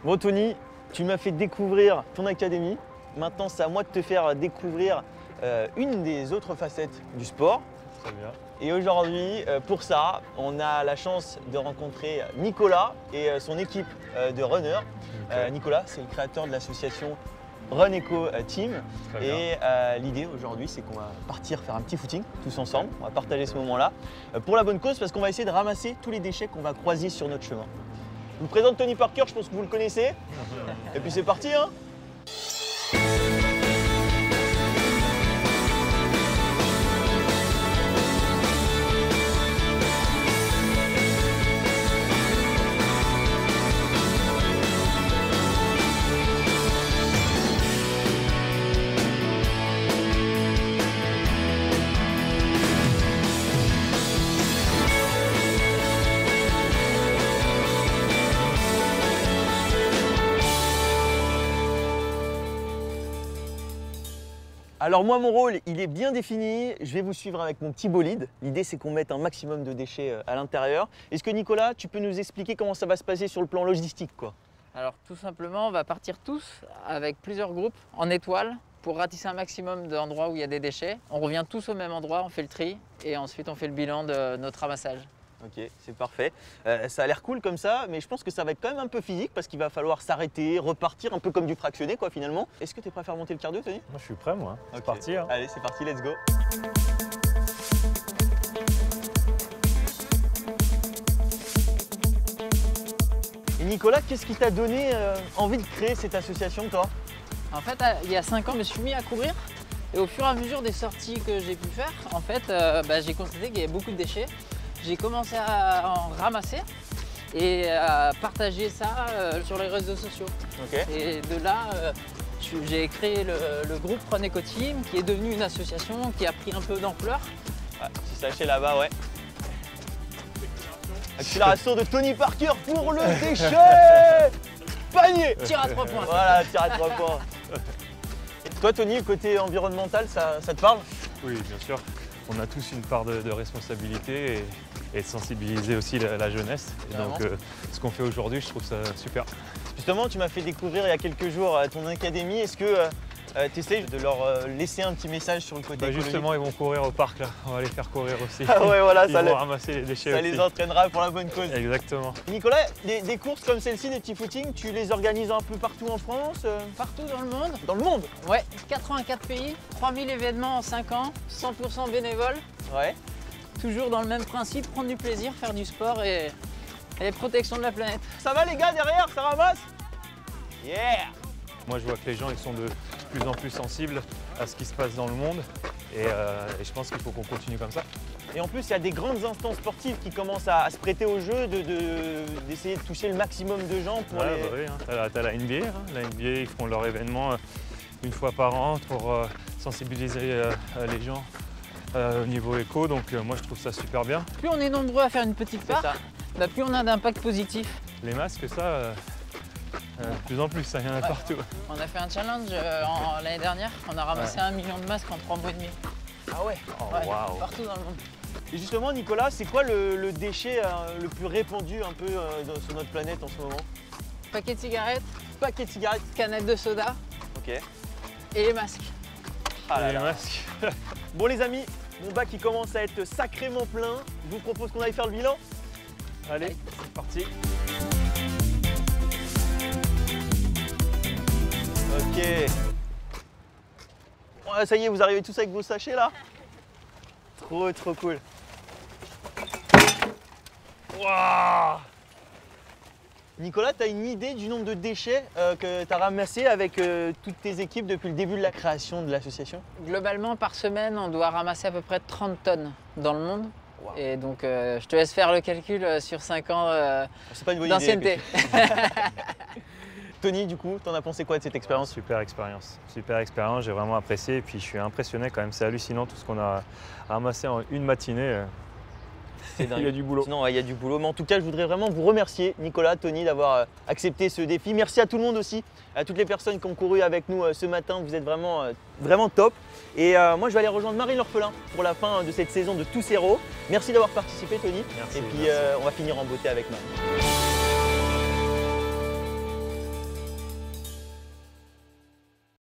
Bon Tony, tu m'as fait découvrir ton académie. Maintenant, c'est à moi de te faire découvrir une des autres facettes du sport. Très bien. Et aujourd'hui, pour ça, on a la chance de rencontrer Nicolas et son équipe de runners. Okay. Nicolas, c'est le créateur de l'association Run Eco Team. Très Et l'idée aujourd'hui, c'est qu'on va partir faire un petit footing tous ensemble. On va partager ce moment-là pour la bonne cause, parce qu'on va essayer de ramasser tous les déchets qu'on va croiser sur notre chemin. Je vous présente Tony Parker, je pense que vous le connaissez. Et puis c'est parti, hein. Alors moi, mon rôle, il est bien défini. Je vais vous suivre avec mon petit bolide. L'idée, c'est qu'on mette un maximum de déchets à l'intérieur. Est-ce que Nicolas, tu peux nous expliquer comment ça va se passer sur le plan logistique, quoi? Alors tout simplement, on va partir tous avec plusieurs groupes en étoile pour ratisser un maximum d'endroits où il y a des déchets. On revient tous au même endroit, on fait le tri et ensuite on fait le bilan de notre ramassage. Ok, c'est parfait. Ça a l'air cool comme ça, mais je pense que ça va être quand même un peu physique parce qu'il va falloir s'arrêter, repartir, un peu comme du fractionné, quoi, finalement. Est-ce que tu es prêt à faire monter le cardio, Tony? Moi, je suis prêt, moi. C'est Ok. parti. Hein. Allez, c'est parti, let's go. Et Nicolas, qu'est-ce qui t'a donné envie de créer cette association, toi? En fait, il y a 5 ans, je me suis mis à courir et au fur et à mesure des sorties que j'ai pu faire, en fait, j'ai constaté qu'il y avait beaucoup de déchets. J'ai commencé à en ramasser et à partager ça sur les réseaux sociaux. Ok. Et de là, j'ai créé le groupe Run Eco Team qui est devenu une association qui a pris un peu d'ampleur. Ouais, petit sachet là-bas, ouais. Accélération de Tony Parker pour le déchet. Panier. Tir à 3 points. Voilà, tir à 3 points. Et toi, Tony, côté environnemental, ça te parle? Oui, bien sûr. On a tous une part de responsabilité et de sensibiliser aussi la jeunesse. Et donc, ce qu'on fait aujourd'hui, je trouve ça super. Justement, tu m'as fait découvrir il y a quelques jours ton académie. Est-ce que tu essaies de leur laisser un petit message sur le côté écologique? Justement, ils vont courir au parc là. On va les faire courir aussi. Ah ouais, voilà, Ils ça, vont ramasser les déchets ça aussi. les entraînera pour la bonne cause. Exactement. Nicolas, des courses comme celle-ci, des petits footings, tu les organises un peu partout en France? Partout dans le monde. Dans le monde? Ouais, 84 pays, 3000 événements en 5 ans, 100% bénévoles. Ouais. Toujours dans le même principe, prendre du plaisir, faire du sport et protection de la planète. Ça va les gars derrière, ça ramasse? Yeah! Moi, je vois que les gens ils sont de plus en plus sensibles à ce qui se passe dans le monde et je pense qu'il faut qu'on continue comme ça. Et en plus, il y a des grandes instances sportives qui commencent à se prêter au jeu, d'essayer de toucher le maximum de gens pour les... Bah oui, hein. T'as la NBA, hein. La NBA, ils font leur événement une fois par an pour sensibiliser les gens au niveau éco, donc moi je trouve ça super bien. Plus on est nombreux à faire une petite part, plus on a d'impact positif. Les masques, ça, de plus en plus, ça y en a partout. On a fait un challenge l'année dernière, on a ramassé 1 million de masques en 3 mois et demi. Ah ouais? Ouais, Waouh. partout dans le monde. Et justement, Nicolas, c'est quoi le déchet le plus répandu un peu sur notre planète en ce moment? Paquet de cigarettes, Paquet de cigarettes. canettes de soda Ok. et les masques. Ah là Et les là. masques. Bon les amis, mon bac il commence à être sacrément plein. Je vous propose qu'on aille faire le bilan. Allez, c'est parti. Ok. Ouais, ça y est, vous arrivez tous avec vos sachets là? Trop cool. Waouh! Nicolas, tu as une idée du nombre de déchets que tu as ramassés avec toutes tes équipes depuis le début de la création de l'association? Globalement, par semaine, on doit ramasser à peu près 30 tonnes dans le monde. Wow. Et donc, je te laisse faire le calcul sur 5 ans C'est pas une bonne idée. d'ancienneté. Tony, du coup, t'en as pensé quoi de cette expérience? Super expérience, j'ai vraiment apprécié et puis je suis impressionné quand même, c'est hallucinant tout ce qu'on a ramassé en une matinée. C'est dingue. Il y a du boulot. Sinon, il y a du boulot. Mais en tout cas, je voudrais vraiment vous remercier, Nicolas, Tony, d'avoir accepté ce défi. Merci à tout le monde aussi, à toutes les personnes qui ont couru avec nous ce matin. Vous êtes vraiment top. Et moi, je vais aller rejoindre Marine l'Orphelin pour la fin de cette saison de Tous Héros. Merci d'avoir participé, Tony. Merci, Et puis, merci. on va finir en beauté avec Marine.